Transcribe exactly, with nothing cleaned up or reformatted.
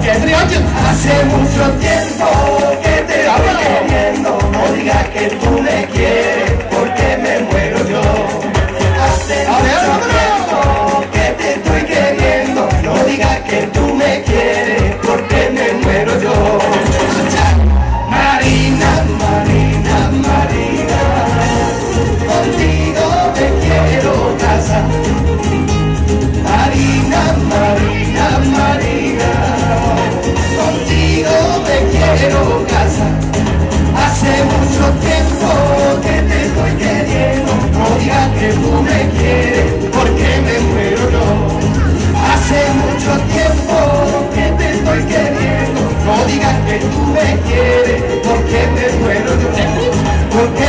Hace mucho tiempo que te estoy queriendo, no digas que tú me quieres, porque me muero yo. Hace mucho tiempo que te estoy queriendo, no digas que tú me quieres, porque me muero yo. Marina, Marina, Marina, contigo me quiero casar. Marina, Marina, Marina, contigo me quiero casar. Hace mucho tiempo que te estoy queriendo, no digas que tú me quieres, porque me muero yo. Hace mucho tiempo que te estoy queriendo, no digas que tú me quieres, porque me muero yo. Porque